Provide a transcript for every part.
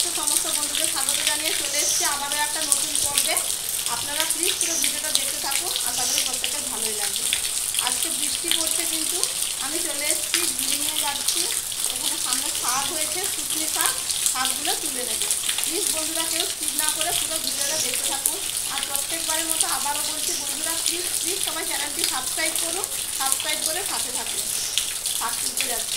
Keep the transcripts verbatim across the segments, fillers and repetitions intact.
আছে সমস্ত বন্ধুদের স্বাগত জানিয়ে চলে এসেছি আবারও একটা নতুন পর্বে। আপনারা প্লিজ পুরো ভিডিওটা দেখতে থাকুন, আশা করি প্রত্যেকের ভালোই লাগবে। আজকে বৃষ্টি পড়ছে কিন্তু আমি চলে এসেছি, বিল্ডিংয়ে যাচ্ছি। এখানে সামনে শাক হয়েছে, শুকনি শাক, শাকগুলো তুলে নেবে। প্লিজ বন্ধুরা কেউ স্কিপ না করে পুরো ভিডিওটা দেখতে থাকুন। আর প্রত্যেকবারের মতো আবারও বলছি বন্ধুরা, প্লিজ প্লিজ সবাই চ্যানেলটি সাবস্ক্রাইব করুন, সাবস্ক্রাইব করে সাথে থাকুন। শাক তুলতে যাচ্ছি।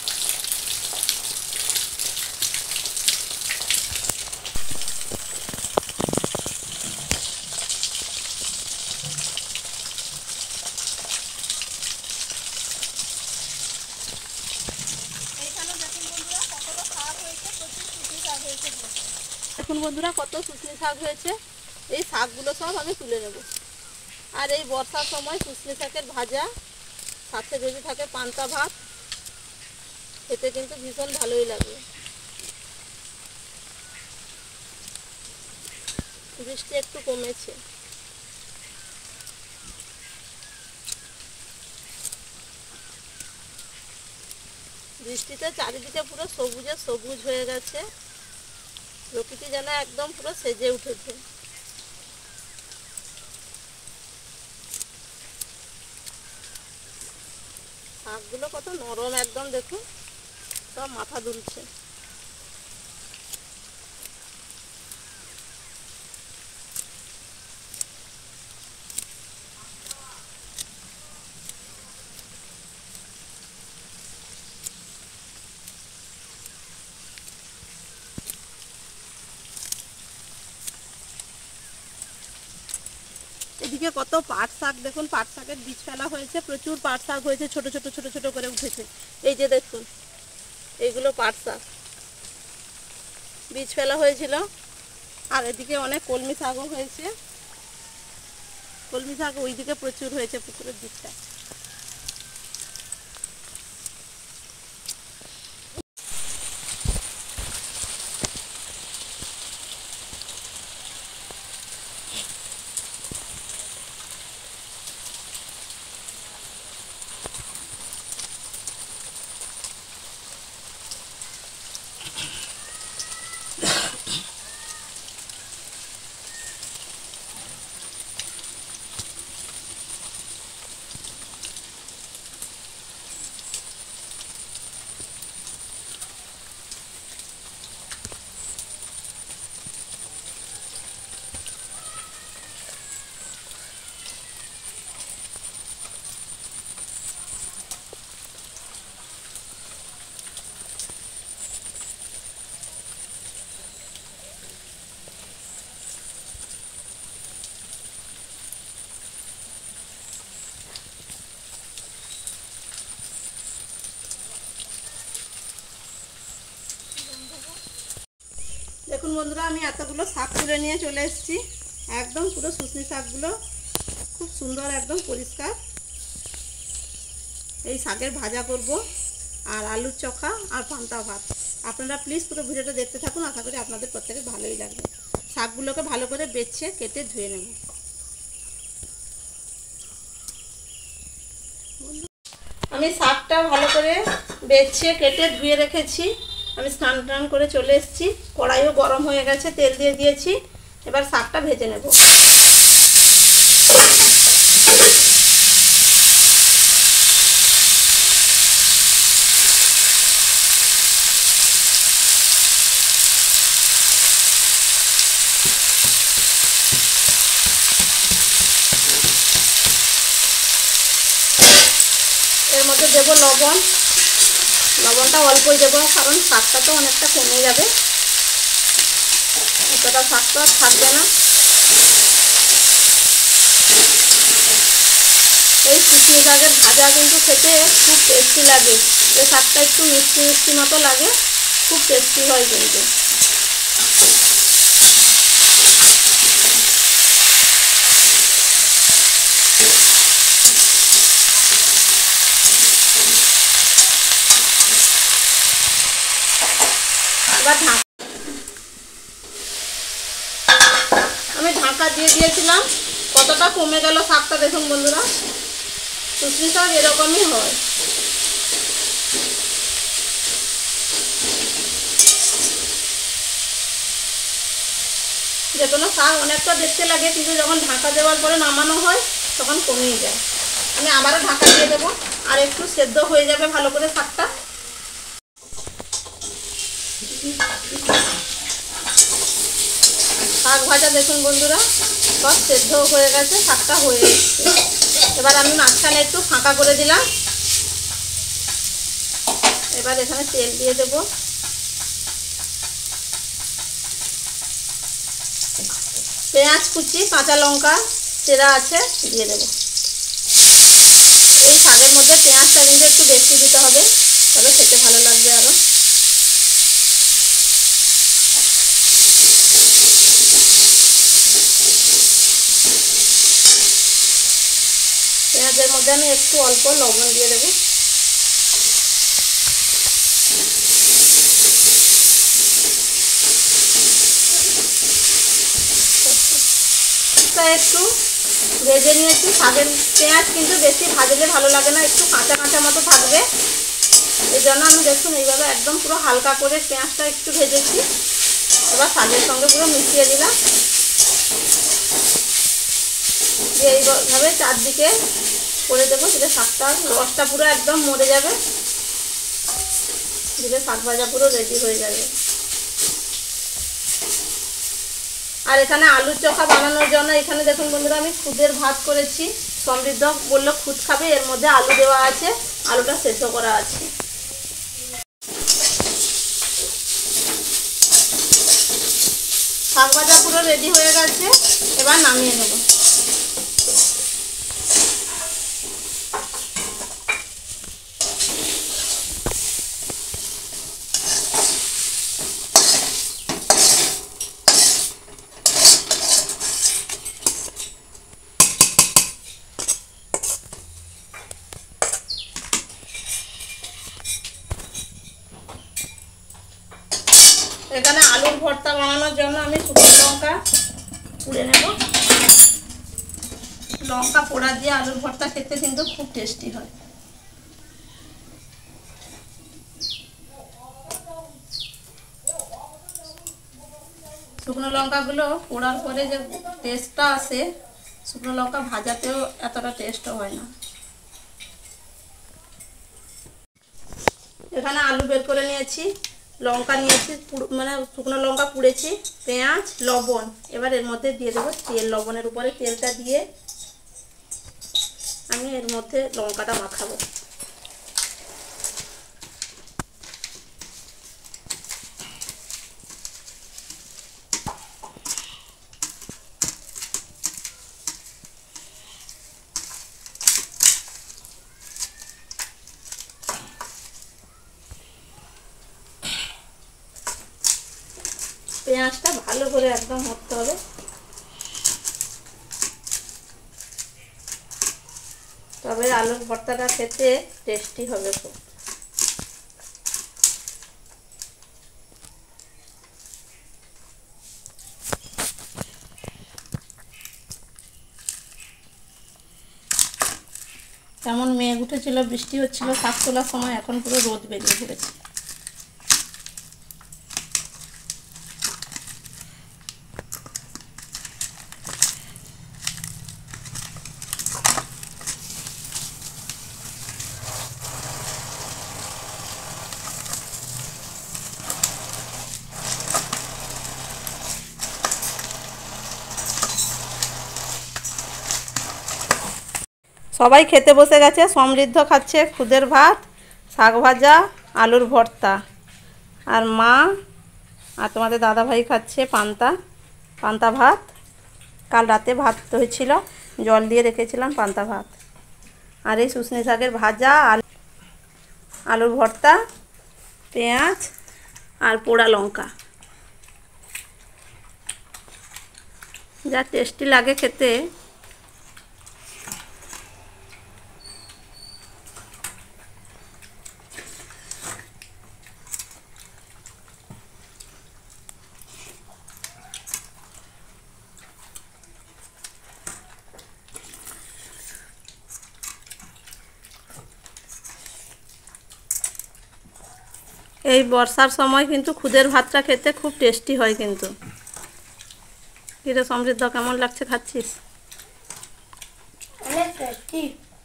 দেখুন বন্ধুরা কত শুকনি শাক হয়েছে। এই শাকগুলো সব আমি তুলে নেব। আর এই বর্ষার সময় শুকনি শাকের ভাজা, সাথে যদি থাকে পান্তা ভাত, খেতে কিন্তু ভীষণ ভালোই লাগে। বৃষ্টি একটু কমেছে। বৃষ্টিতে চারিদিকে পুরো সবুজে সবুজ হয়ে গেছে, প্রকৃতি যেন একদম পুরো সেজে উঠেছে। শাকগুলো কত নরম একদম, দেখুন সব মাথা দুলছে। এদিকে কত পাট শাক, দেখুন পাট শাকের বীজ ফেলা হয়েছে, প্রচুর পাট শাক হয়েছে, ছোট ছোট ছোট ছোট করে উঠেছে। এই যে দেখুন, এইগুলো পাট শাক, বীজ ফেলা হয়েছিল। আর এদিকে অনেক কলমি শাকও হয়েছে। কলমি শাক ওইদিকে প্রচুর হয়েছে, পুকুরের দিকটা। দেখুন বন্ধুরা, আমি এতগুলো শাক তুলে নিয়ে চলে এসেছি। একদম পুরো শুকনি শাকগুলো খুব সুন্দর, একদম পরিষ্কার। এই শাকের ভাজা করব, আর আলুর চোখা আর পান্তা ভাত। আপনারা প্লিজ পুরো ভিডিওটা দেখতে থাকুন, আশা করি আপনাদের প্রত্যেকের ভালোই লাগবে। শাকগুলোকে ভালো করে বেছে কেটে ধুয়ে নেব। আমি শাকটা ভালো করে বেছে কেটে ধুয়ে রেখেছি। আমি স্নান টান করে চলে এসেছি। কড়াইও গরম হয়ে গেছে, তেল দিয়ে দিয়েছি। এবার শাকটা ভেজে নেব। এর মধ্যে দেবো লবণ। লবণটা অল্পই দেবো, কারণ শাকটা তো অনেকটা কমে যাবে, এতটা শাক তো আর থাকবে না। এই শুকনো শাকের ভাজা কিন্তু খেতে খুব টেস্টি লাগে। এই শাকটা একটু মিষ্টি মিষ্টি মতো লাগে, খুব টেস্টি হয় কিন্তু। এবার ঢাকা আমি ঢাকা দিয়ে দিয়েছিলাম, কতটা কমে গেল শাকটা দেখুন বন্ধুরা। শুকনি শাক এরকমই হয়। যে কোনো শাক অনেকটা দেখতে লাগে, কিন্তু যখন ঢাকা দেওয়ার পরে নামানো হয় তখন কমিয়ে যায়। আমি আবারও ঢাকা দিয়ে দেবো, আর একটু সেদ্ধ হয়ে যাবে ভালো করে শাকটা। শাক ভাজা দেখুন বন্ধুরা সব সেদ্ধ হয়ে গেছে, শাকটা হয়ে এসছে। এবার আমি মাঝখানে একটু ফাঁকা করে দিলাম। এবার এখানে তেল দিয়ে দেব। পেঁয়াজ কুচি, কাঁচা লঙ্কা চেরা আছে দিয়ে দেব। এই শাকের মধ্যে পেঁয়াজটা কিন্তু একটু বেশি দিতে হবে, তবে খেতে ভালো লাগবে আরও। পেঁয়াজের মধ্যে আমি একটু অল্প লবণ দিয়ে দেবো। একটু ভেজে নিয়েছি। শাকের পেঁয়াজ কিন্তু বেশি ভাজলে ভালো লাগে না, একটু কাঁচা কাঁচা মতো থাকবে। এই জন্য আমি দেখুন এইভাবে একদম পুরো হালকা করে পেঁয়াজটা একটু ভেজেছি। এবার শাকের সঙ্গে পুরো মিশিয়ে দিলাম, দিয়ে এইভাবে চারদিকে করে দেবো, দিলে শাকটা রসটা পুরো একদম মরে যাবে, দিলে শাক ভাজা পুরো রেডি হয়ে যাবে। আর এখানে আলুর চোখা বানানোর জন্য এখানে দেখুন বন্ধুরা আমি খুদের ভাত করেছি। সমৃদ্ধ বললো খুদ খাবে, এর মধ্যে আলু দেওয়া আছে, আলুটা সেদ্ধ করা আছে। শাক ভাজা পুরো রেডি হয়ে গেছে, এবার নামিয়ে নেব। এখানে আলুর ভর্তা বানানোর জন্য আমি শুকনো লঙ্কা পুড়ে নেব। লঙ্কা পোড়া দিয়ে আলুর ভর্তা খেতে কিন্তু খুব টেস্টি হয়। শুকনো লঙ্কাগুলো পোড়ার পরে যে টেস্টটা আসে, শুকনো লঙ্কা ভাজাতেও এতটা টেস্টও হয় না। এখানে আলু বের করে নিয়েছি, লঙ্কা নিয়েছি, মানে শুকনো লঙ্কা পুড়েছি, পেঁয়াজ, লবণ। এবার এর মধ্যে দিয়ে দেবো তেল। লবণের উপরে তেলটা দিয়ে আমি এর মধ্যে লঙ্কাটা মাখাবো। পেঁয়াজটা ভালো করে একদম হতে হবে, তবে আলুর ভর্তাটা খেতে টেস্টি হবে খুব। কেমন মেঘ উঠেছিল, বৃষ্টি হচ্ছিল শাক তোলার সময়, এখন পুরো রোদ বেরিয়ে পড়েছে। সবাই খেতে বসে গেছে। সমৃদ্ধ খাচ্ছে খুদের ভাত, শাক ভাজা, আলুর ভর্তা। আর মা আর তোমাদের দাদা ভাই খাচ্ছে পান্তা পান্তা ভাত। কাল রাতে ভাত হয়েছিল, জল দিয়ে রেখেছিলাম পান্তা ভাত। আর এই শুশনি শাকের ভাজা, আলুর ভর্তা, পেঁয়াজ আর পোড়া লঙ্কা, যা টেস্টি লাগে খেতে। এই বর্ষার সময় কিন্তু খুদের ভাতটা খেতে খুব টেস্টি হয় কিন্তু। কিরে সমৃদ্ধ, কেমন লাগছে খাচ্ছিস? অনেক টেস্টি,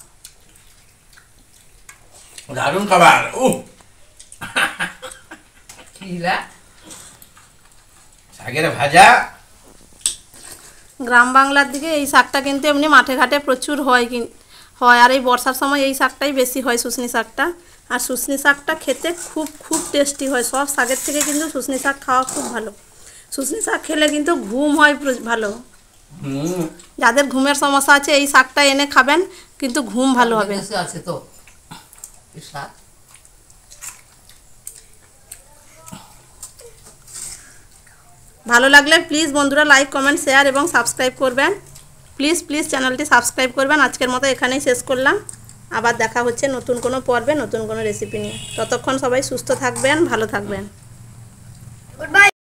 দারুণ খাবার। ও কিলা শাকের ভাজা। গ্রাম বাংলার দিকে এই শাকটা কিন্তু এমনি মাঠে ঘাটে প্রচুর হয় কিন- হয় আর এই বর্ষার সময় এই শাকটাই বেশি হয়, শুশনি শাকটা। আর শুশনি শাকটা খেতে খুব খুব টেস্টি হয়, সব শাকের থেকে কিন্তু শুশনি শাক খাওয়া খুব ভালো। শুশনি শাক খেলে কিন্তু ঘুম হয় প্র- ভালো। হুম যাদের ঘুমের সমস্যা আছে এই শাকটা এনে খাবেন, কিন্তু ঘুম ভালো হবে। বিদেশে আছে তো এই শাক। ভালো লাগলে প্লিজ বন্ধুরা লাইক কমেন্ট শেয়ার এবং সাবস্ক্রাইব করবেন। প্লিজ প্লিজ চ্যানেলটি সাবস্ক্রাইব করবেন। আজকের মতো এখানেই শেষ করলাম, আবার দেখা হচ্ছে নতুন কোনো পর্বে নতুন কোনো রেসিপি নিয়ে। ততক্ষণ সবাই সুস্থ থাকবেন, ভালো থাকবেন।